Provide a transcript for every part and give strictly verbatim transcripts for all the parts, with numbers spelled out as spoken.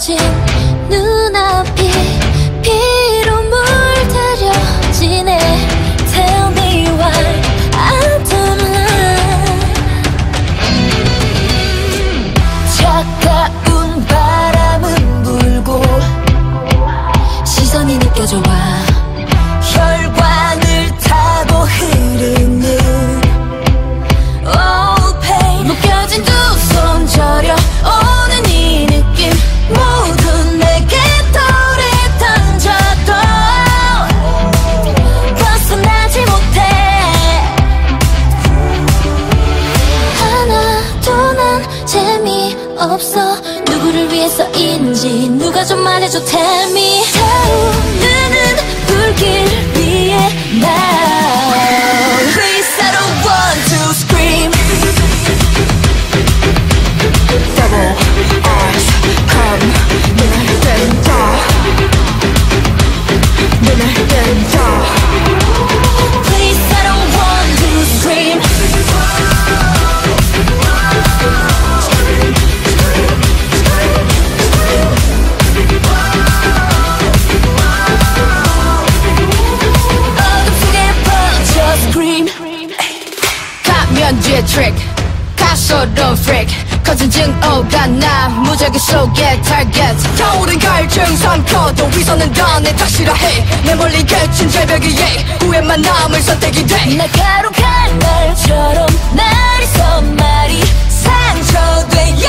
펼쳐진 눈앞이 피로 물들여지네. Tell me why I don't lie. 차가운 바람은 불고 시선이 느껴져 와. 혈관을 타고 흐르는 oh pain. 묶여진 두 손 저려오는 이 느낌 모두 내게 돌에 던져도 벗어나지 못해. 하나도 난 재미없어. 누구를 위해서인지 누가 좀 말해줘. Tell me. 타오르는 불길 위에 now. Please I don't want to scream. Double eyes come 눈을 뜬다. 눈을 뜬다. Please I don't want to scream. 면죄 트릭 가소로운 freak 거진증 오가 나 무작위 속의 target. 타오른 갈증 삼켜도 위선은 다 내 탓이라 해. 내 멀리 겹친 절벽 위에 후회만 남을 선택이 돼. 날카로운 날처럼 날이 선말이 상처되어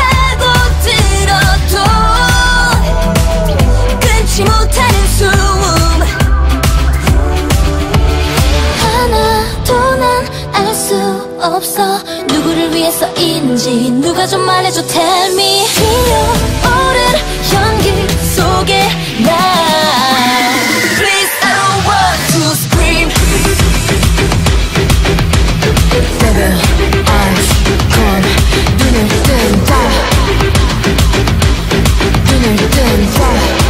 파고들어도 끊지 못하는 숨. 하나도 난 알 수 없어. 누구를 위해서인지 누가 좀 말해줘. Tell me. 피어오른 연기 속에 나. Please I don't want to scream. Double eyes come 눈을 뜬다. 눈을 뜬다.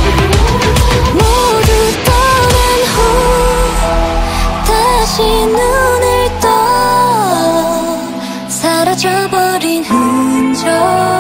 모두 떠난 후 다시 눈을 떠 사라져버린 흔적.